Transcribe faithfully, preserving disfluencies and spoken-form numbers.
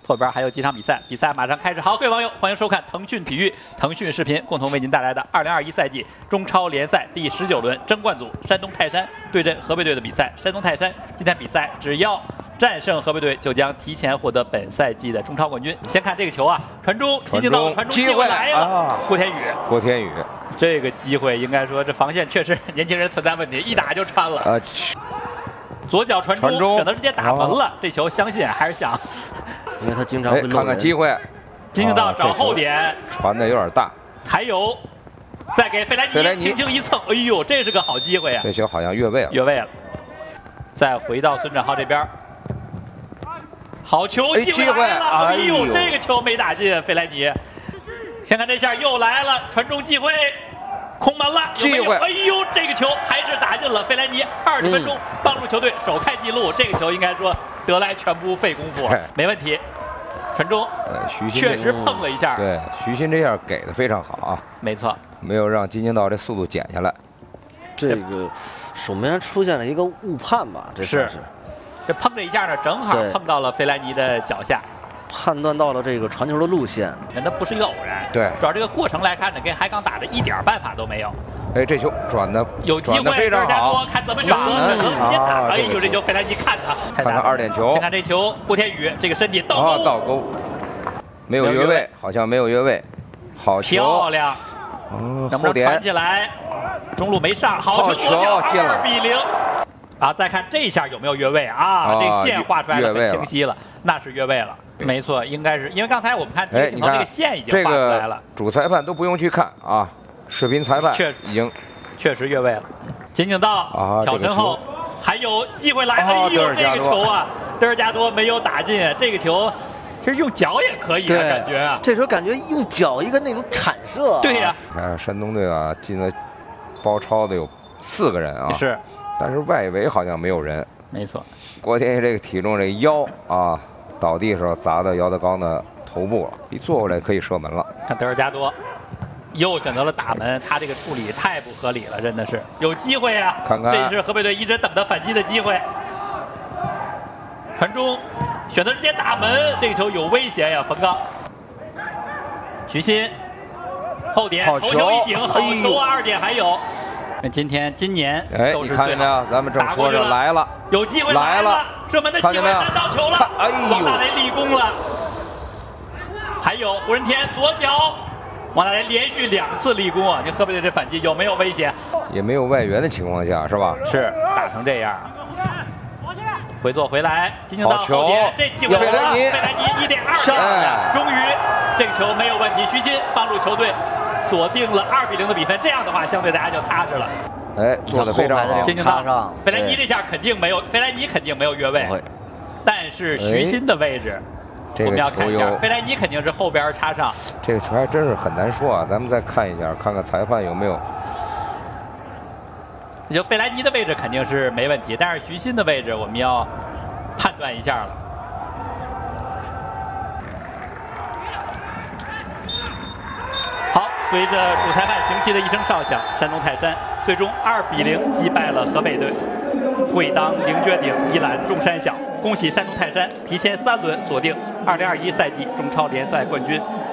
后边还有几场比赛，比赛马上开始。好，各位网友，欢迎收看腾讯体育、腾讯视频共同为您带来的二零二一赛季中超联赛第十九轮争冠组山东泰山对阵河北队的比赛。山东泰山今天比赛只要战胜河北队，就将提前获得本赛季的中超冠军。先看这个球啊，传中，金敬道传中机会来了，啊、郭天宇， 郭天宇， 这个机会应该说这防线确实年轻人存在问题，一打就穿了。呃，左脚传中，选择直接打门了，哦、这球相信还是想。 因为他经常会看看机会， 金敬道找后点， 传的有点大， 还有，再给费莱尼轻轻一蹭，哎呦，这是个好机会啊！ 这球好像越位了， 越位了。再回到孙振浩这边，好球，机会来了！哎呦，这个球没打进，费莱尼。先看这下又来了，传中机会，空门了， 机会， 哎呦，这个球还是打进了，费莱尼二十分钟帮助球队首开纪录，这个球应该说。得来全不费功夫，没问题。传中， 呃，徐新确实碰了一下。 对，徐新这下给的非常好啊。 没错， 没有让金敬道这速度减下来。 这个守门员出现了一个误判吧？这是。 这碰这一下呢，正好碰到了费莱尼的脚下， 判断到了这个传球的路线。 那它不是一个偶然。 对， 主要这个过程来看呢，跟海港打的一点办法都没有。 哎，这球转的有机会， 非常好， 看怎么选择，选择直接打。哎呦，这球费莱尼看他， 看看二点球。 先看这球，郭天宇这个身体倒钩， 倒钩，没有越位，好像没有越位，好球， 漂亮。 嗯， 能不能传起来？中路没上，好球， 进了， 二比零。啊，再看这一下有没有越位啊？这个线画出来的很清晰了，那是越位了。没错，应该是因为刚才我们看这个镜头，这个线已经画出来了。 主裁判都不用去看啊。视频裁判确已经确实越位了，金敬道啊挑身后还有机会来，哎呦这个球啊，德尔加多没有打进，这个球其实用脚也可以啊，感觉啊， 这时候感觉用脚一个那种铲射， 对呀， 看山东队啊进了包抄的有四个人啊， 是， 但是外围好像没有人， 没错， 郭天宇这个体重这腰啊倒地时候砸到姚德刚的头部了，一坐过来可以射门了， 看德尔加多。又选择了打门，他这个处理太不合理了，真的是有机会啊！ 看看， 这是河北队一直等的反击的机会。传中，选择直接打门，这个球有威胁呀！冯刚，徐新，后点头球一顶，好球啊！二点还有。今天今年哎，你看见没有？咱们正说着来了， 有机会来了，射门的机会难到球了， 哎呦， 王大雷立功了。还有胡仁天左脚。王大雷连续两次立功啊！你河北队这反击有没有威胁？ 也没有外援的情况下，是吧？ 是打成这样。回做回来，金敬道后点，这机会费莱尼， 费莱尼一点二点，终于这个球没有问题。徐新帮助球队锁定了二比零的比分，这样的话相对大家就踏实了。 哎，做的非常好。 金敬道，费莱尼这下肯定没有，费莱尼肯定没有越位，但是徐新的位置。我们要看一下，费莱尼肯定是后边插上。 这个球还真是很难说啊，咱们再看一下，看看裁判有没有。 就费莱尼的位置肯定是没问题，但是徐新的位置我们要判断一下了。好，随着主裁判行旗的一声哨响，山东泰山最终二比零击败了河北队。会当凌绝顶，一览众山小。恭喜山东泰山提前三轮锁定二零二一赛季中超联赛冠军。